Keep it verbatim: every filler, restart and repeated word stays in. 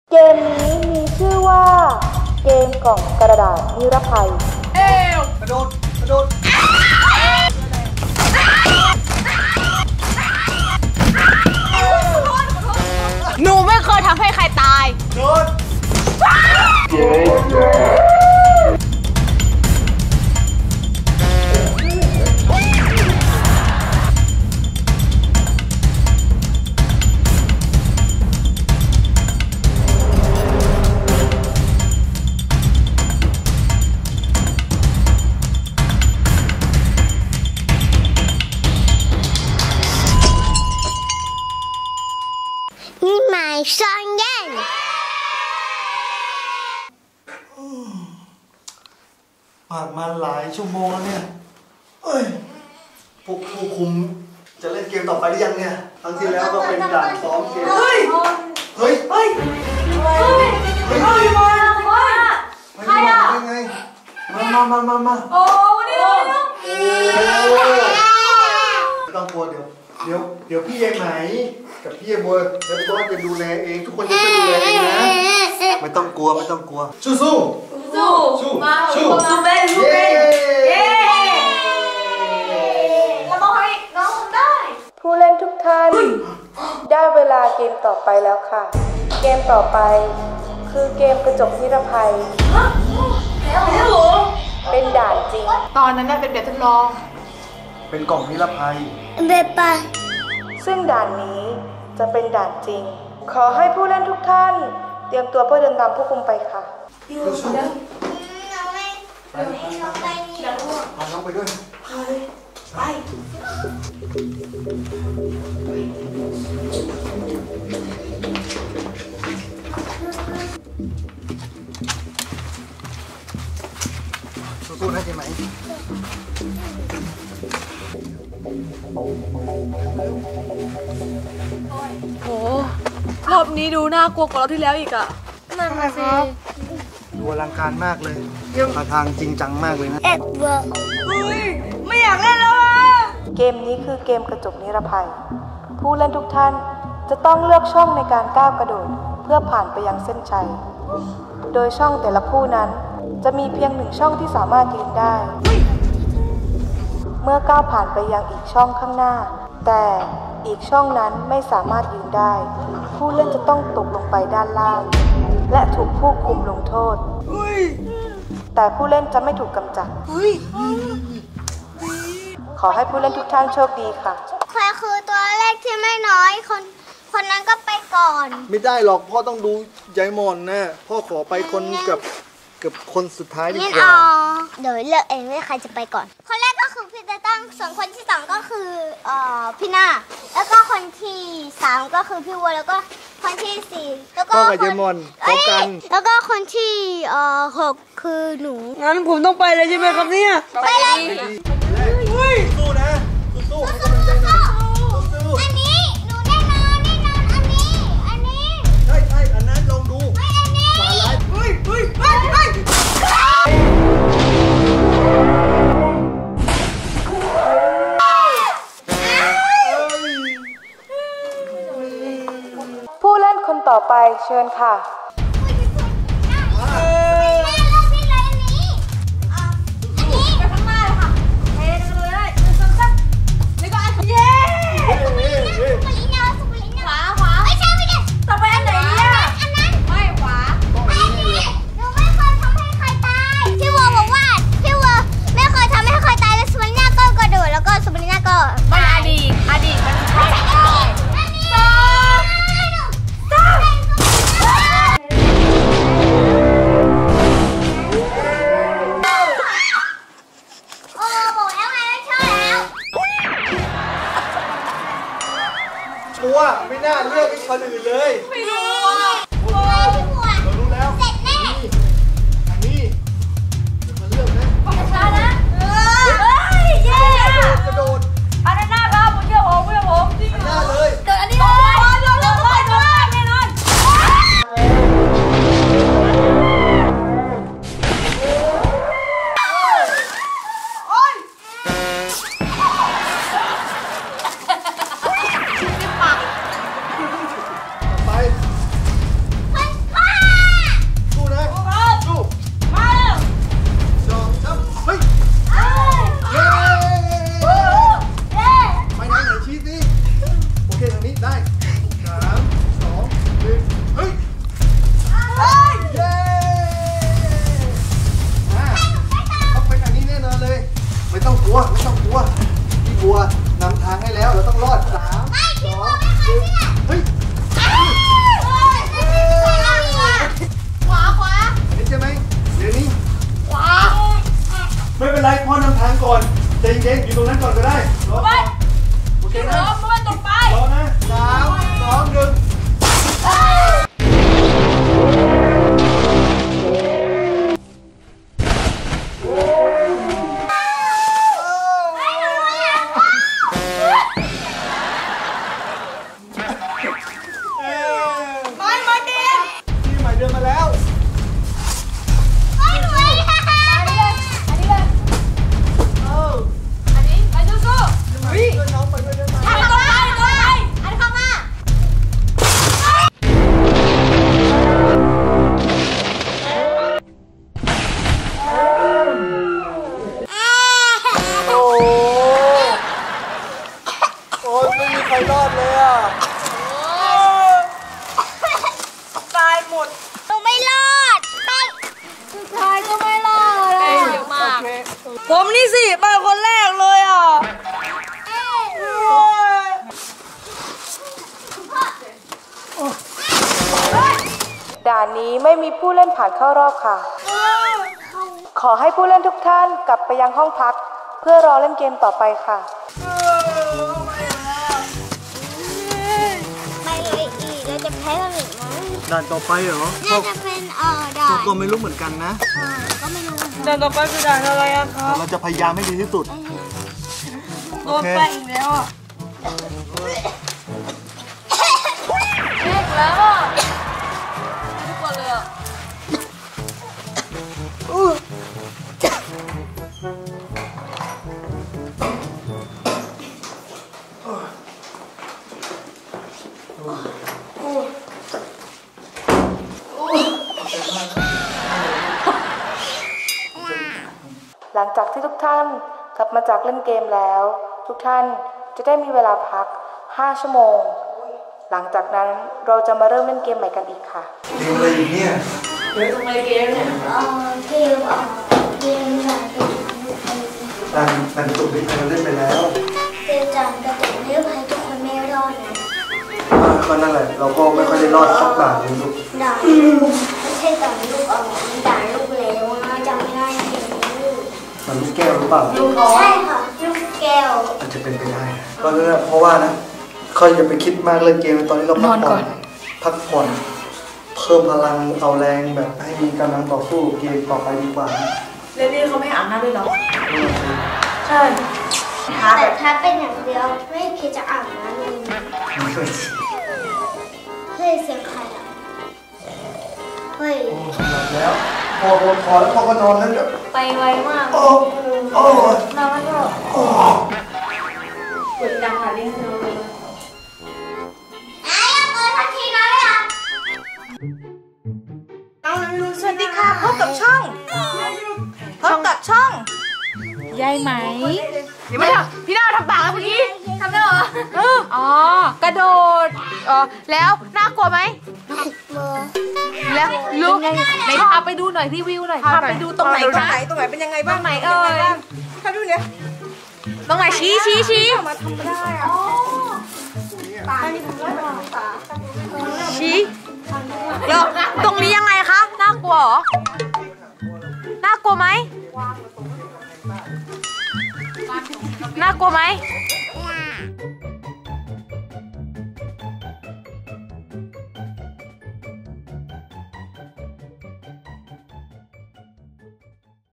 เกมนี้มีชื่อว่าเกมกล่องกระดาษนิรภัยเอวกระโดดกระโดดหนูไม่เคยทำให้ใครตายโดนนี่หมายซองเย็นผ่านมาหลายชั่วโมงแล้วเนี่ยเอ้ยพวกผู้คุมจะเล่นเกมต่อไปหรือยังเนี่ยครั้งที่แล้วก็เป็นด่านซ้อมเกมเฮ้ยเฮ้ยเฮ้ยเฮ้ยเฮ้ยเฮ้ยใครอะไงมามามามามาโอ้นี่เลยไม่ต้องกลัวเดี๋ยวเดี๋ยวเดี๋ยวพี่ยายไหมกับพี่ยายบัวแล้วบอสจะดูแลเองทุกคนจะช่วยดูแลเองนะไม่ต้องกลัวไม่ต้องกลัวสู้สู้สู้สู้สู้สู้เบนสู้เบนเย้แล้วบอกให้น้องได้ผู้เล่นทุกท่านได้เวลาเกมต่อไปแล้วค่ะเกมต่อไปคือเกมกระจกนิรภัยเป็นด่านจริงตอนนั้นน่ะเป็นแบบทดลองเป็นกล่องนิรภัยเบบปะซึ่งด่านนี้จะเป็นด่านจริงขอให้ผู้เล่นทุกท่านเตรียมตัวเพื่อเดินตามผู้คุมไปค่ะสู้ๆไปไปไปพาน้องไปด้วยไปสู้ๆนะใช่ไหมโหรอบนี้ดูน่ากลัวกว่าเราที่แล้วอีกอะนั่นน่ะสิดูอลังการมากเลยท่าทางจริงจังมากเลยนะเอ็ดเวิร์กไม่อยากเล่นแล้วอะเกมนี้คือเกมกระจกนิรภัยผู้เล่นทุกท่านจะต้องเลือกช่องในการก้าวกระโดดเพื่อผ่านไปยังเส้นชัยโดยช่องแต่ละผู้นั้นจะมีเพียงหนึ่งช่องที่สามารถยืนได้เมื่อก้าวผ่านไปยังอีกช่องข้างหน้าแต่อีกช่องนั้นไม่สามารถยืนได้ผู้เล่นจะต้องตกลงไปด้านล่างและถูกผู้คุมลงโทษแต่ผู้เล่นจะไม่ถูกกำจัดขอให้ผู้เล่นทุกท่านโชคดีค่ะใครคือตัวเลขที่ไม่น้อยคนคนนั้นก็ไปก่อนไม่ได้หรอกพ่อต้องดูยายมอนนะพ่อขอไปคนกับกับคนสุดท้ายดีกว่าเดี๋ยวเลือกเองว่าใครจะไปก่อนคนแรกก็คือพี่ตาตั้งส่วนคนที่สองก็คือเอ่อพี่นาแล้วก็คนที่สามก็คือพี่วัวแล้วก็คนที่สี่แล้วก็พ่อกับยายมอนพบกันแล้วก็คนที่เอ่อหกคือหนูงั้นผมต้องไปเลยใช่ไหมครับเนี่ยไปเลยสู้นะสู้ๆอันนี้หนูแน่นอนแน่นอนอันนี้อันนี้ใช่ใช่อันนั้นลองดูไม่อันนี้ขวาไลฟ์เฮ้ยเฮ้ยเฮ้ยเฮ้ยผู้เล่นคนต่อไปเชิญค่ะเย็นๆอยู่ตรงนั้นก่อนก็ได้รอไปโอเคเอนะอไม่ต้องไปรอนะสามสองหนึ่งมามาเกมที่ใหม่เดินมาแล้วอันนี้เลยอันนี้เลยอันนี้ไปสู้ๆวิ่งเดินน้องไปด้วยเดินมาไปตรงไปตรงไปอันเข้ามาโอ้โอ้ยไม่มีใครรอดเลยอ่ะตายหมดหนูไม่รอดไปสุดท้ายก็ไม่รอดเลยเยอะมากผมนี่สิไปคนแรกเลยอ่ะด่านนี้ไม่มีผู้เล่นผ่านเข้ารอบค่ะ ขอให้ผู้เล่นทุกท่านกลับไปยังห้องพัก เพื่อรอเล่นเกมต่อไปค่ะไม่เลยอีกเราจะแพ้กันอีกไหมด่านต่อไปเหรอน่าจะเป็นเอ่อด่าพ่อน ก็ไม่รู้เหมือนกันนะเออก็ไม่รู้เหมือนกันเดินต่อไปคือด่านอะไรอะครัแต่บเราจะพยายามให้ดีที่สุดโดนไปอีกแล้วอ่ะเล็กแล้วอ่ะทุกคนเลยอ่ะหลังจากที่ทุกท่านกลับมาจากเล่นเกมแล้ว ทุกท่านจะได้มีเวลาพัก ห้า ชั่วโมง หลังจากนั้นเราจะมาเริ่มเล่นเกมใหม่กันอีกค่ะเกมอะไรอยู่เนี่ยเฮ้ยทำไมเกมเนี่ยเอ่อเกมเอ่อเกมด่านกระตุกนิ้วภัยด่านด่านตุกที่เราเล่นไปแล้วเกมด่านกระตุกนิ้วภัยทุกคนไม่รอดเลยอ่าก็นั่นแหละ เราก็ไม่ค่อยได้รอดสักด่านเลยลูกด่านลูกไม่ใช่ด่านลูกเอ่อด่านลูกเหลวนะจำไม่ได้เกมลูกมันลูกแก้วหรือเปล่าใช่ค่ะลูกแก้วอาจจะเป็นไปได้นะก็นั่นแหละเพราะว่านะค่อยอย่าไปคิดมากเรื่องเกมตอนนี้เราพักผ่อนพักผ่อน เพิ่มพลังเอาแรงแบบให้มีกำลังต่อสู้เกมต่อไปดีกว่านะเรนนี่เขาไม่อาบน้ำด้วยเหรอ ใช่แต่ถ้าเป็นอย่างเดียวไม่คิดจะอาบน้ำเลยไม่ช่วยเฮ้ยเสียงใครอ่ะเฮ้ยโอ้หลับแล้วพอพอพอแล้วพอก็นอนแล้วเดี๋ยวไปไวมากโอ้โอ้นอนแล้วก็โอ้กดดังค่ะเรียกเธอเลยไอ้ยังเกินทันทีนะเลยอ่ะสวัสดีค่ะพบกับช่องพบกับช่องยายไหมเดี๋ยวไม่ทำพี่ดาวทำปากแล้วเมื่อกี้ทำได้เหรออ๋อกระโดดอ๋อแล้วน่ากลัวไหมเบอร์แล้วลุกไหนพาไปดูหน่อยที่วิวหน่อยพาไปดูตรงไหนตรงคะไหนตรงไหนเป็นยังไงบ้างตรงไหนเอ่ยทำดูเนี่ยตรงไหนชี้ชี้ชี้มาทำไม่ได้อะตานี่ทำได้ไหมตาชี้เดี๋ยวตรงนี้ยังไงคะน่ากลัวเหรอน่ากลัวไหมน่ากลัวไหม